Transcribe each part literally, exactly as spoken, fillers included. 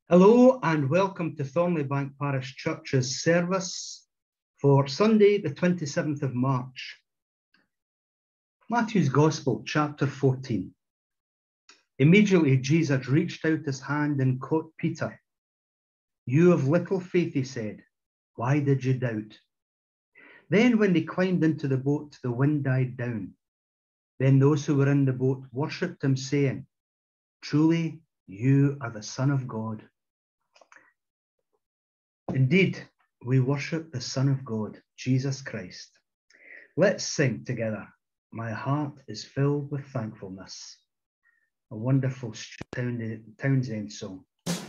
Hello and welcome to Thornley Bank Parish Church's service for Sunday, the twenty-seventh of March. Matthew's Gospel, chapter fourteen. Immediately Jesus reached out his hand and caught Peter. "You of little faith," he said, "why did you doubt?" Then when they climbed into the boat, the wind died down. Then those who were in the boat worshipped him, saying, "Truly, you are the Son of God." Indeed, we worship the Son of God, Jesus Christ. Let's sing together, "My Heart is Filled with Thankfulness," a wonderful Townsend song.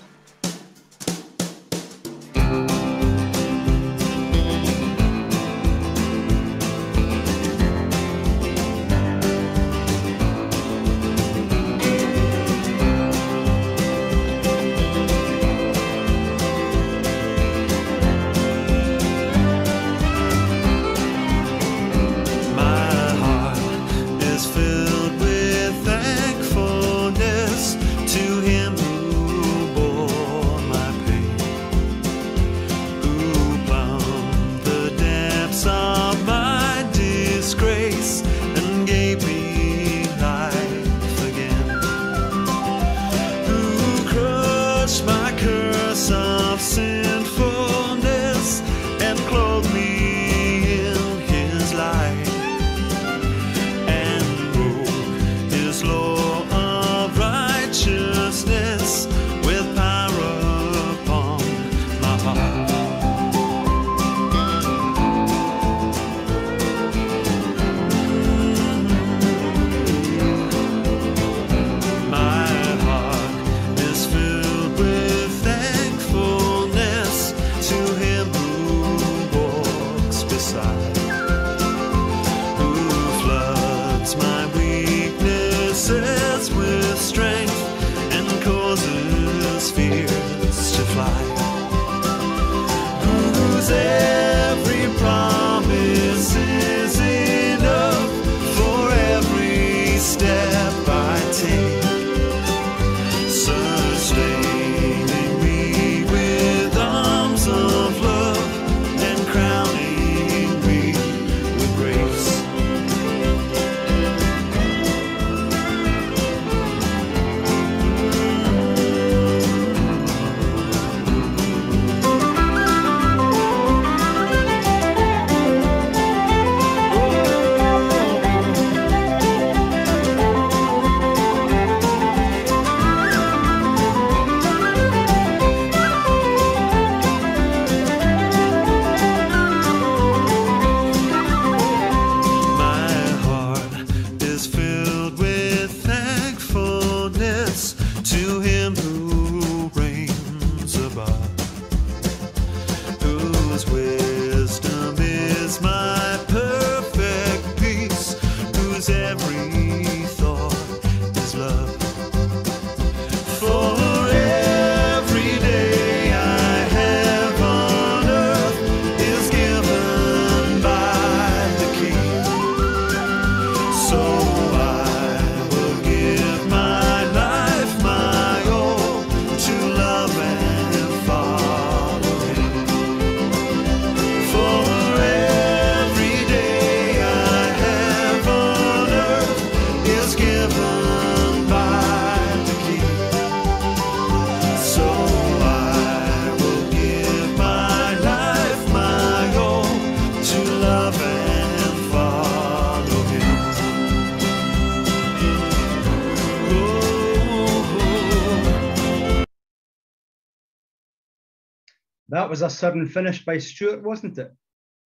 That was a sudden finish by Stuart, wasn't it?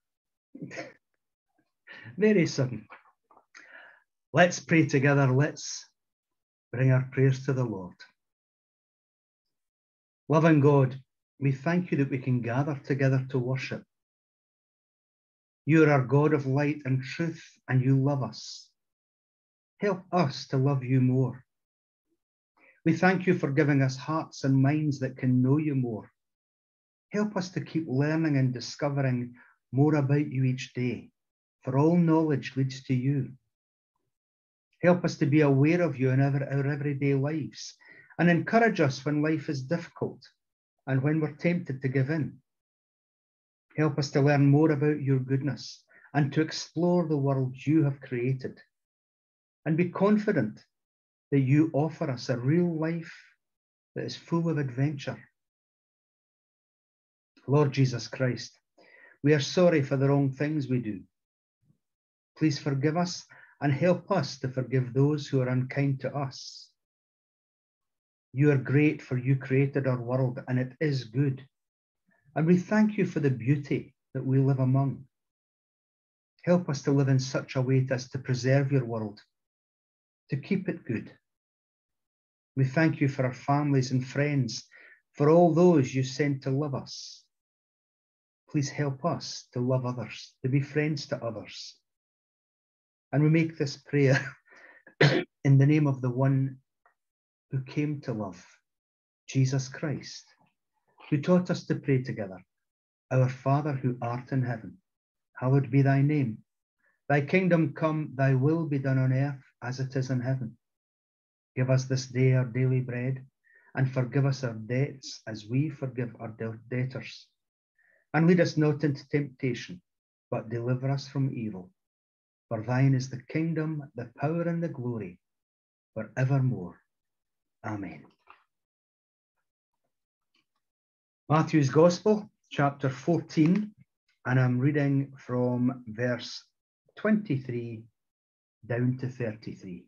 Very sudden. Let's pray together. Let's bring our prayers to the Lord. Loving God, we thank you that we can gather together to worship. You are our God of light and truth, and you love us. Help us to love you more. We thank you for giving us hearts and minds that can know you more. Help us to keep learning and discovering more about you each day, for all knowledge leads to you. Help us to be aware of you in our, our everyday lives and encourage us when life is difficult and when we're tempted to give in. Help us to learn more about your goodness and to explore the world you have created, and be confident that you offer us a real life that is full of adventure. Lord Jesus Christ, we are sorry for the wrong things we do. Please forgive us and help us to forgive those who are unkind to us. You are great, for you created our world and it is good. And we thank you for the beauty that we live among. Help us to live in such a way as to preserve your world, to keep it good. We thank you for our families and friends, for all those you sent to love us. Please help us to love others, to be friends to others. And we make this prayer in the name of the one who came to love, Jesus Christ, who taught us to pray together. Our Father who art in heaven, hallowed be thy name. Thy kingdom come, thy will be done on earth as it is in heaven. Give us this day our daily bread, and forgive us our debts as we forgive our debtors. And lead us not into temptation, but deliver us from evil. For thine is the kingdom, the power, and the glory, for evermore. Amen. Matthew's Gospel, chapter fourteen, and I'm reading from verse twenty-three down to thirty-three.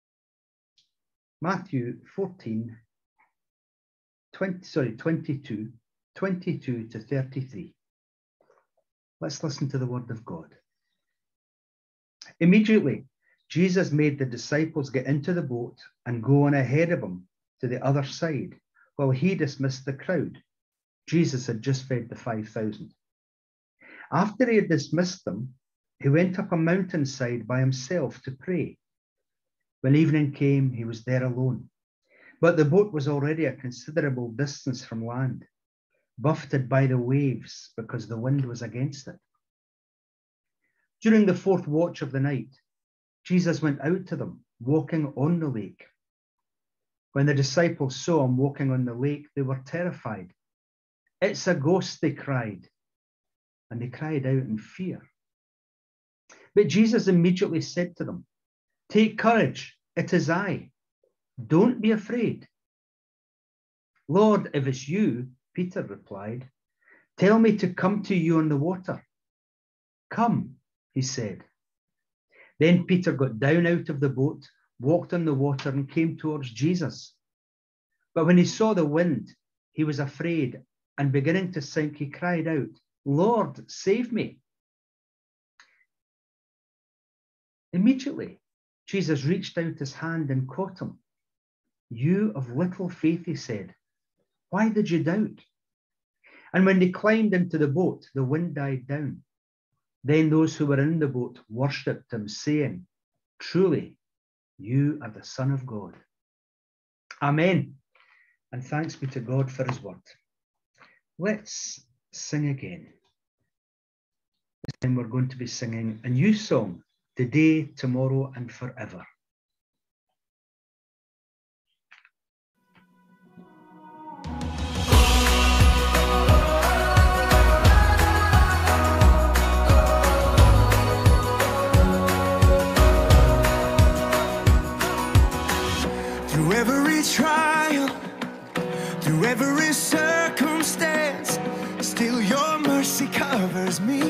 Matthew fourteen, twenty, sorry, twenty-two, twenty-two to thirty-three. Let's listen to the word of God. Immediately, Jesus made the disciples get into the boat and go on ahead of him to the other side, while he dismissed the crowd. Jesus had just fed the five thousand. After he had dismissed them, he went up a mountainside by himself to pray. When evening came, he was there alone. But the boat was already a considerable distance from land, buffeted by the waves because the wind was against it. During the fourth watch of the night, Jesus went out to them, walking on the lake. When the disciples saw him walking on the lake, they were terrified. "It's a ghost," they cried, and they cried out in fear. But Jesus immediately said to them, "Take courage, it is I. Don't be afraid." "Lord, if it's you," Peter replied, "tell me to come to you on the water." "Come," he said. Then Peter got down out of the boat, walked on the water, and came towards Jesus. But when he saw the wind, he was afraid, and beginning to sink, he cried out, "Lord, save me." Immediately, Jesus reached out his hand and caught him. "You of little faith," he said, "why did you doubt?" And when they climbed into the boat, the wind died down. Then those who were in the boat worshipped him, saying, "Truly, you are the Son of God." Amen. And thanks be to God for his word. Let's sing again. This time we're going to be singing a new song, Today, Tomorrow, and Forever. Through every trial, through every circumstance, still your mercy covers me.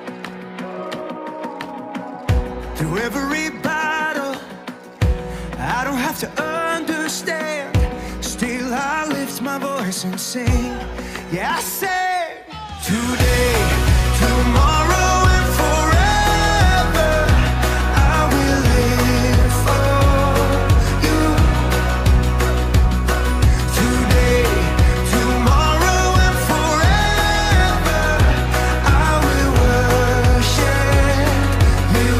Through every battle, I don't have to understand, still I lift my voice and sing. Yeah, I say, today, tomorrow, and forever, I will live for you. Today, tomorrow, and forever, I will worship you.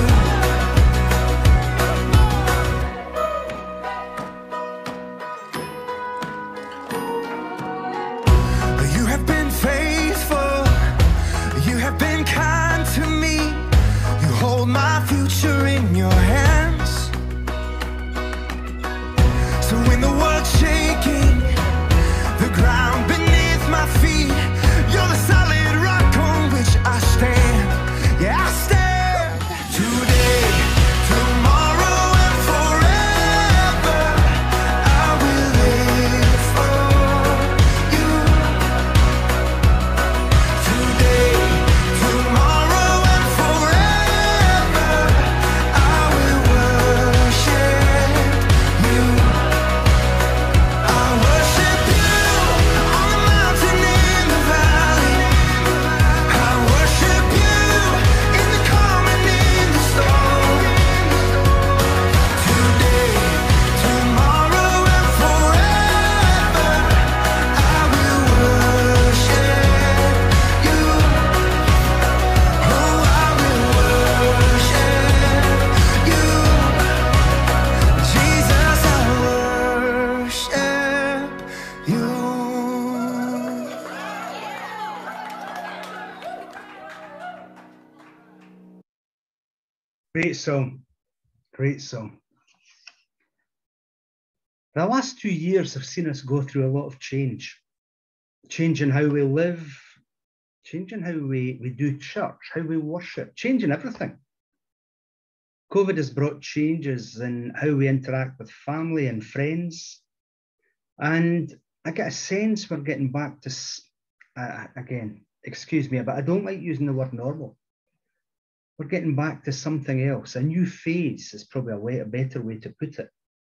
You have been faithful, Great song. Great song. The last two years have seen us go through a lot of change. Change in how we live, changing how we, we do church, how we worship, changing everything. COVID has brought changes in how we interact with family and friends. And I get a sense we're getting back to, uh, again, excuse me, but I don't like using the word normal. We're getting back to something else. A new phase is probably a, way, a better way to put it.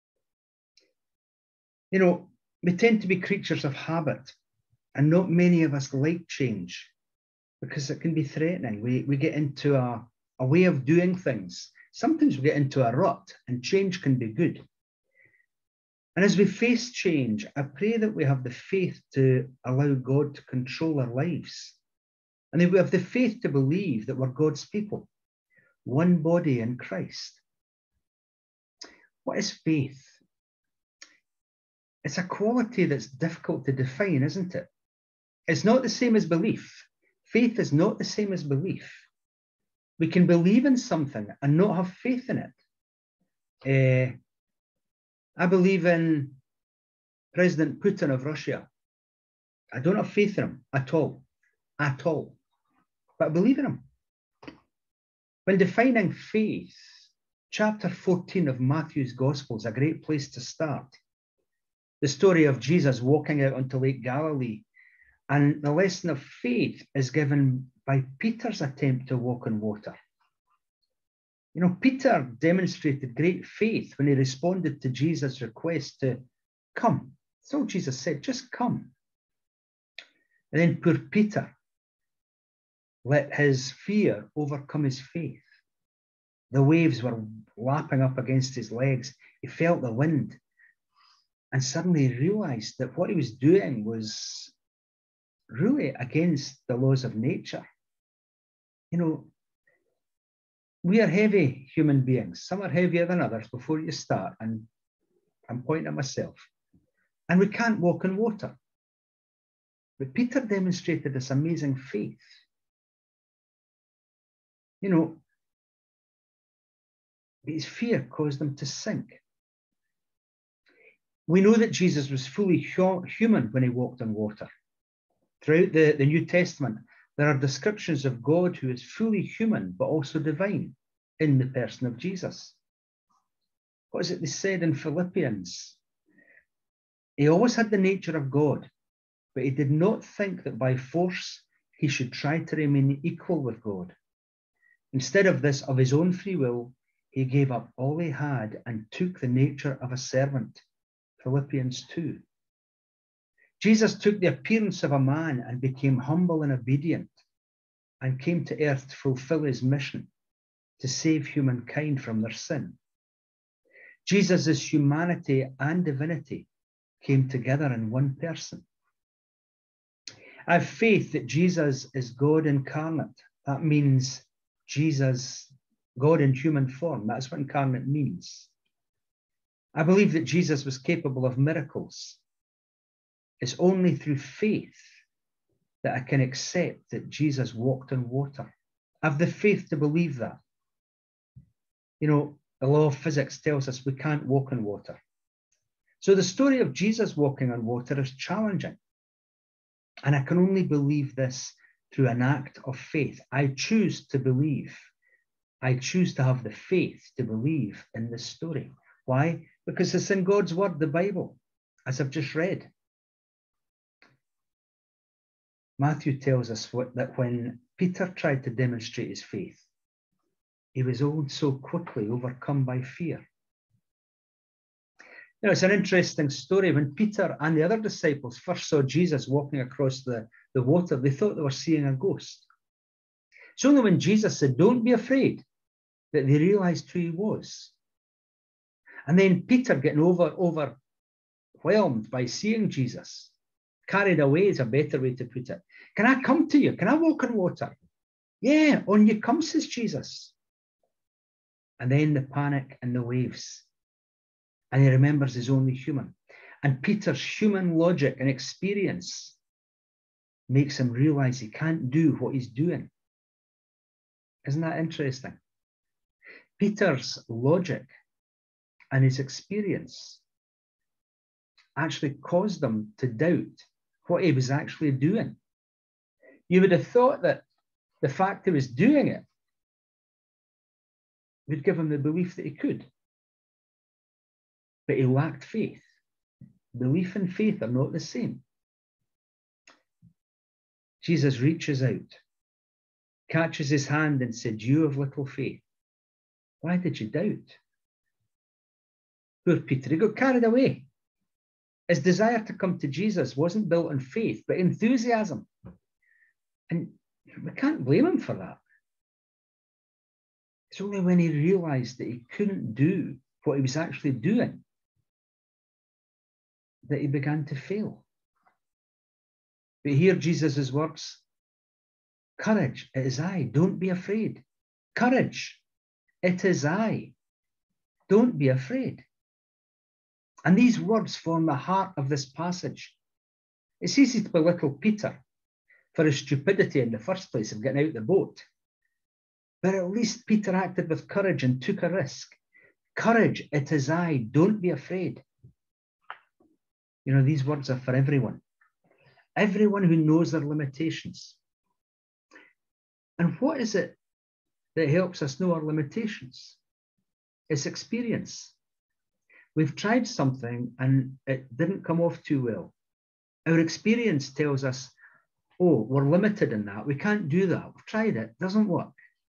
You know, we tend to be creatures of habit, and not many of us like change because it can be threatening. We, we get into a, a way of doing things. Sometimes we get into a rut, and change can be good. And as we face change, I pray that we have the faith to allow God to control our lives. And that we have the faith to believe that we're God's people, one body in Christ. What is faith? It's a quality that's difficult to define, isn't it? It's not the same as belief. Faith is not the same as belief. We can believe in something and not have faith in it. Uh, I believe in President Putin of Russia. I don't have faith in him at all, at all. But I believe in him. When defining faith, chapter fourteen of Matthew's Gospel is a great place to start. The story of Jesus walking out onto Lake Galilee, and the lesson of faith is given by Peter's attempt to walk on water. You know, Peter demonstrated great faith when he responded to Jesus' request to come. That's all Jesus said, just come. And then poor Peter let his fear overcome his faith. The waves were lapping up against his legs. He felt the wind. And suddenly he realized that what he was doing was really against the laws of nature. You know, we are heavy human beings. Some are heavier than others before you start. And I'm pointing at myself. And we can't walk on water. But Peter demonstrated this amazing faith. You know, his fear caused him to sink. We know that Jesus was fully human when he walked on water. Throughout the, the New Testament, there are descriptions of God who is fully human, but also divine in the person of Jesus. What is it they said in Philippians? He always had the nature of God, but he did not think that by force he should try to remain equal with God. Instead of this, of his own free will, he gave up all he had and took the nature of a servant. Philippians two. Jesus took the appearance of a man and became humble and obedient and came to earth to fulfill his mission to save humankind from their sin. Jesus' humanity and divinity came together in one person. I have faith that Jesus is God incarnate. That means Jesus, God in human form. That's what incarnate means. I believe that Jesus was capable of miracles. It's only through faith that I can accept that Jesus walked on water. I have the faith to believe that. You know, the law of physics tells us we can't walk on water. So the story of Jesus walking on water is challenging. And I can only believe this through an act of faith. I choose to believe. I choose to have the faith to believe in this story. Why? Because it's in God's word, the Bible, as I've just read. Matthew tells us what, that when Peter tried to demonstrate his faith, he was also quickly overcome by fear. You know, it's an interesting story. When Peter and the other disciples first saw Jesus walking across the, the water, they thought they were seeing a ghost. It's only when Jesus said, "Don't be afraid," that they realized who he was. And then Peter getting over, overwhelmed by seeing Jesus, carried away is a better way to put it. "Can I come to you? Can I walk on water?" "Yeah, on you come," says Jesus. And then the panic and the waves. And he remembers he's only human. And Peter's human logic and experience makes him realize he can't do what he's doing. Isn't that interesting? Peter's logic and his experience actually caused them to doubt what he was actually doing. You would have thought that the fact he was doing it would give him the belief that he could. But he lacked faith. Belief and faith are not the same. Jesus reaches out, catches his hand and said, "You of little faith, why did you doubt?" Poor Peter, he got carried away. His desire to come to Jesus wasn't built on faith, but enthusiasm. And we can't blame him for that. It's only when he realized that he couldn't do what he was actually doing that he began to fail. But hear Jesus' words. Courage, it is I. Don't be afraid. Courage, it is I. Don't be afraid. And these words form the heart of this passage. It's easy to belittle Peter for his stupidity in the first place of getting out the boat. But at least Peter acted with courage and took a risk. Courage, it is I. Don't be afraid. You know, these words are for everyone. Everyone who knows their limitations. And what is it that helps us know our limitations? It's experience. We've tried something and it didn't come off too well. Our experience tells us, oh, we're limited in that. We can't do that. We've tried it. It doesn't work.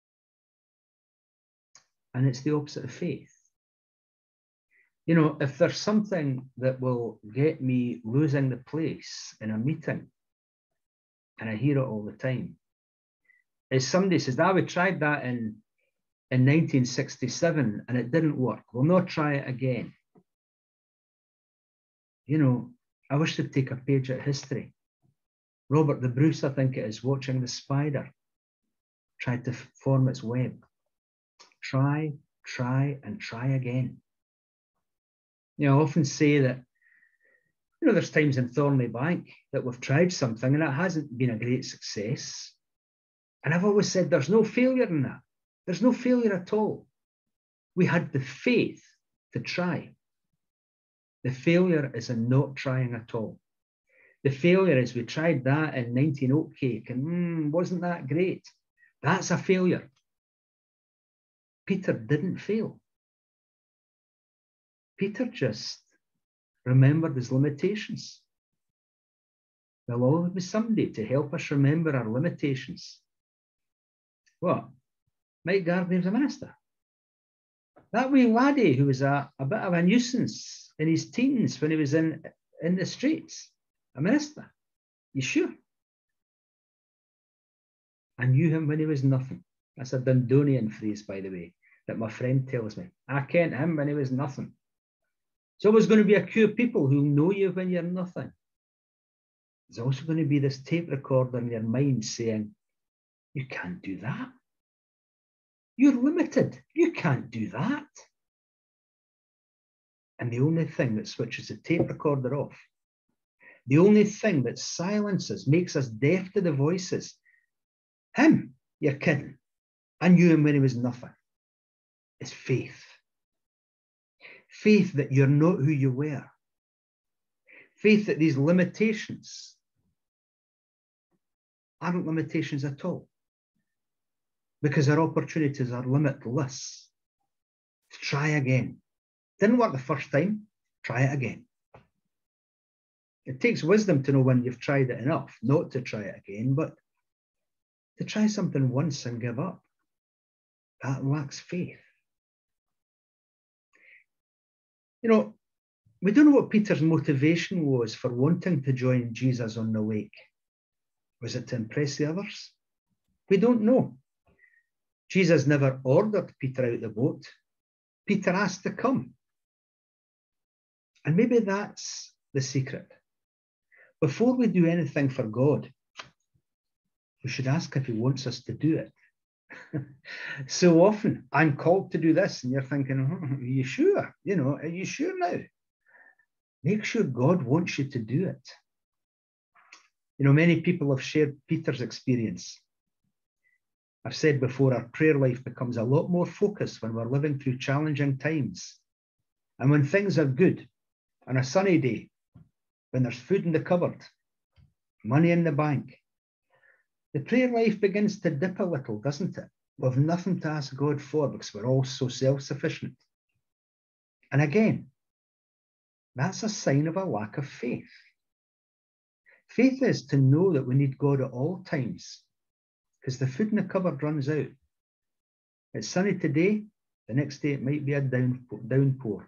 And it's the opposite of faith. You know, if there's something that will get me losing the place in a meeting, and I hear it all the time, is somebody says, ah, we tried that in, in nineteen sixty-seven and it didn't work. We'll not try it again. You know, I wish they'd take a page at history. Robert the Bruce, I think it is, watching the spider try to form its web. Try, try, and try again. You know, I often say that, you know, there's times in Thornley Bank that we've tried something and it hasn't been a great success. And I've always said there's no failure in that. There's no failure at all. We had the faith to try. The failure is in not trying at all. The failure is we tried that in nineteen Oatcake and mm, wasn't that great? That's a failure. Peter didn't fail. Peter just remembered his limitations. There'll always be somebody to help us remember our limitations. What? Mike Gardner was a minister. That wee laddie who was a, a bit of a nuisance in his teens when he was in, in the streets, a minister. You sure? I knew him when he was nothing. That's a Dundonian phrase, by the way, that my friend tells me. I kent him when he was nothing. There's always going to be a queue of people who know you when you're nothing. There's also going to be this tape recorder in your mind saying, you can't do that. You're limited. You can't do that. And the only thing that switches the tape recorder off, the only thing that silences, makes us deaf to the voices, him, you're kidding, I knew him when he was nothing, is faith. Faith that you're not who you were. Faith that these limitations aren't limitations at all. Because our opportunities are limitless. Try again. Didn't work the first time, try it again. It takes wisdom to know when you've tried it enough, not to try it again, but to try something once and give up. That lacks faith. You know, we don't know what Peter's motivation was for wanting to join Jesus on the lake. Was it to impress the others? We don't know. Jesus never ordered Peter out the boat. Peter asked to come. And maybe that's the secret. Before we do anything for God, we should ask if he wants us to do it. So often, I'm called to do this, and you're thinking, oh, are you sure? You know, are you sure now? Make sure God wants you to do it. You know, many people have shared Peter's experience. I've said before, our prayer life becomes a lot more focused when we're living through challenging times. And when things are good, on a sunny day, when there's food in the cupboard, money in the bank, the prayer life begins to dip a little, doesn't it? We've nothing to ask God for because we're all so self-sufficient. And again, that's a sign of a lack of faith. Faith is to know that we need God at all times because the food in the cupboard runs out. It's sunny today, the next day it might be a downpour.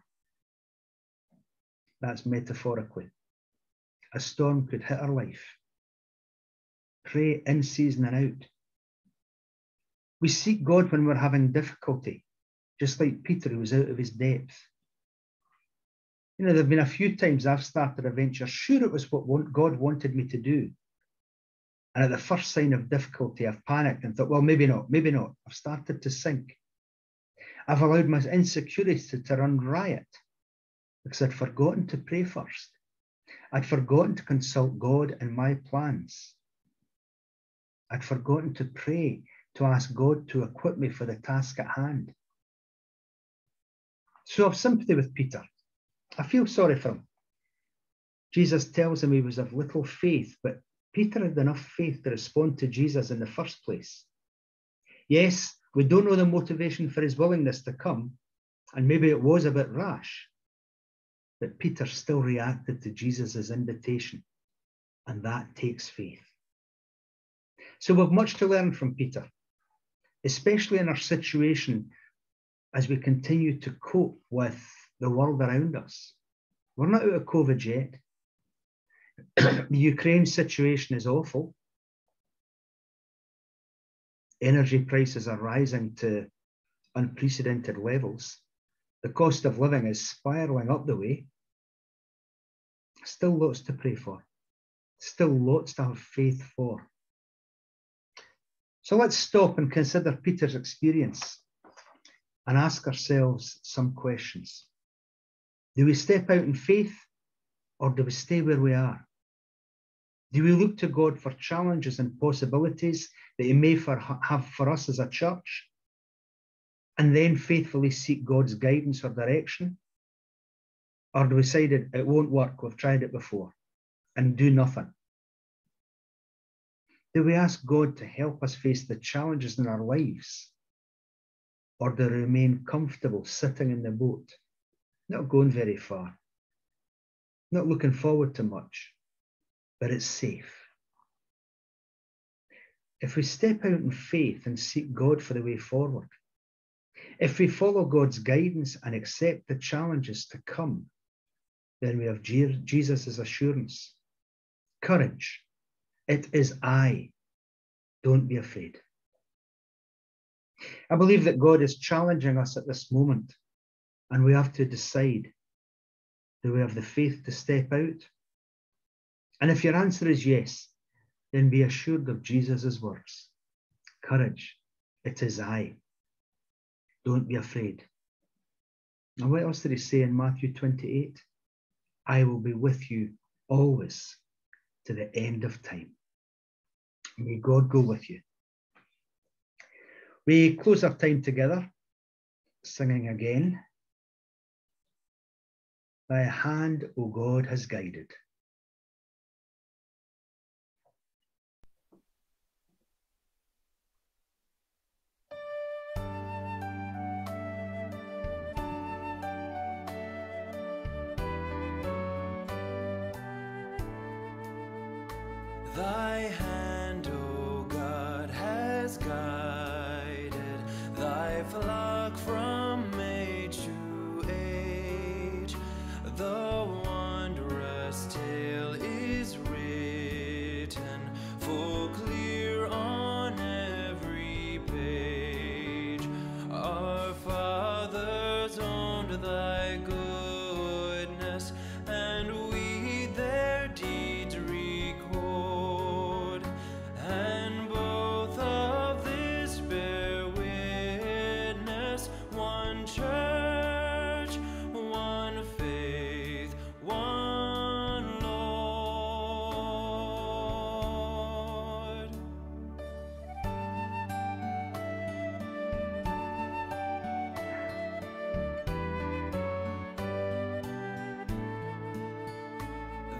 That's metaphorically. A storm could hit our life. Pray in season and out. We seek God when we're having difficulty, just like Peter, who was out of his depth. You know, there have been a few times I've started a venture, sure it was what God wanted me to do. And at the first sign of difficulty, I've panicked and thought, well, maybe not, maybe not. I've started to sink. I've allowed my insecurities to, to run riot because I'd forgotten to pray first. I'd forgotten to consult God in my plans. I'd forgotten to pray, to ask God to equip me for the task at hand. So I've sympathy with Peter. I feel sorry for him. Jesus tells him he was of little faith, but Peter had enough faith to respond to Jesus in the first place. Yes, we don't know the motivation for his willingness to come, and maybe it was a bit rash, but Peter still reacted to Jesus' invitation, and that takes faith. So we've much to learn from Peter, especially in our situation as we continue to cope with the world around us. We're not out of COVID yet. The Ukraine situation is awful. Energy prices are rising to unprecedented levels. The cost of living is spiraling up the way. Still lots to pray for. Still lots to have faith for. So let's stop and consider Peter's experience and ask ourselves some questions. Do we step out in faith, or do we stay where we are? Do we look to God for challenges and possibilities that He may for, have for us as a church, and then faithfully seek God's guidance or direction? Or do we decide it, it won't work, we've tried it before, and do nothing? Do we ask God to help us face the challenges in our lives? Or do we remain comfortable sitting in the boat, not going very far, not looking forward to much, but it's safe? If we step out in faith and seek God for the way forward, if we follow God's guidance and accept the challenges to come, then we have Jesus' assurance. Courage. It is I. Don't be afraid. I believe that God is challenging us at this moment, and we have to decide, do we have the faith to step out? And if your answer is yes, then be assured of Jesus' words. Courage. It is I. Don't be afraid. And what else did he say in Matthew twenty-eight? I will be with you always to the end of time. May God go with you. We close our time together, singing again. Thy hand, O God, has guided. Thy hand, O God, has guided thy flock from age to age. The wondrous tale is written full clear on every page. Our fathers owned thy goodness, and we their deeds record.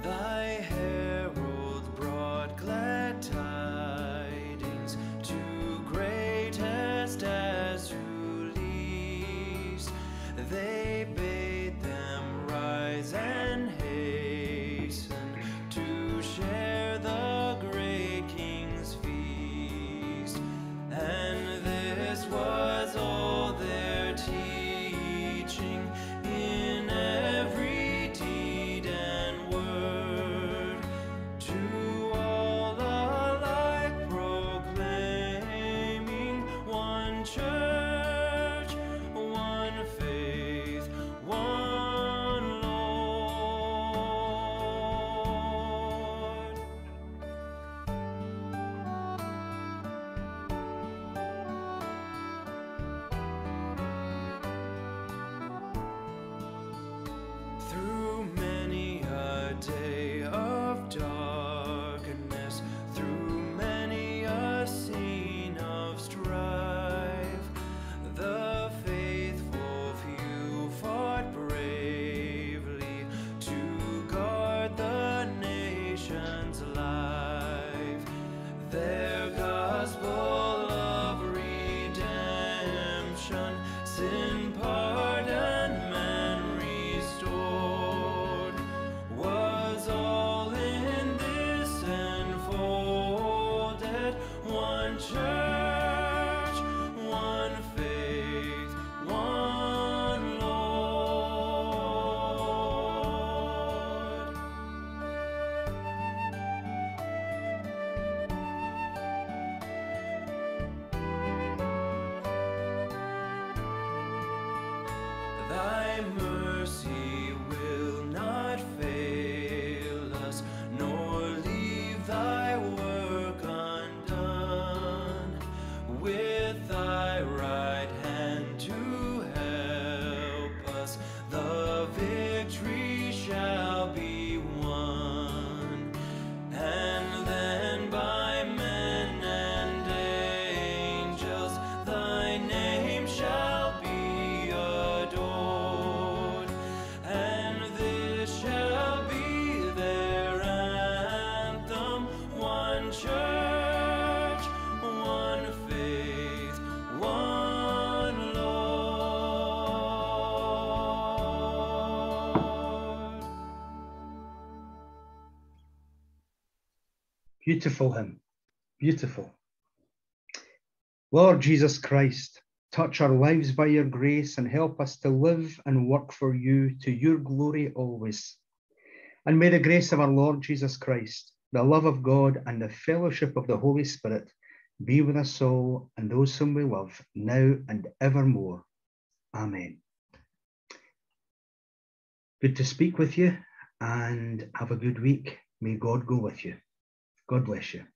Thy heralds brought glad tidings to greatest as you least. They bade them rise and hasten to share the great King's feast. And this was all their teaching in every deed and word, to all alike proclaiming one church, one faith, one Lord. Through many a day of darkness, through many a scene of strife, the faithful few fought bravely to guard the nation's life. Their gospel of redemption, sin pardon, man restored, was all in this enfolded. One church, one faith, one Lord. Thy mercy will not fail us, nor leave thy work undone. With thy right hand to help us, the victory shall be won. And then by men and angels thy name shall be adored, and this shall be their anthem: one church, one faith, one Lord. Beautiful hymn, beautiful. Lord Jesus Christ, touch our lives by your grace and help us to live and work for you to your glory always. And may the grace of our Lord Jesus Christ, the love of God, and the fellowship of the Holy Spirit be with us all and those whom we love now and evermore. Amen. Good to speak with you, and have a good week. May God go with you. God bless you.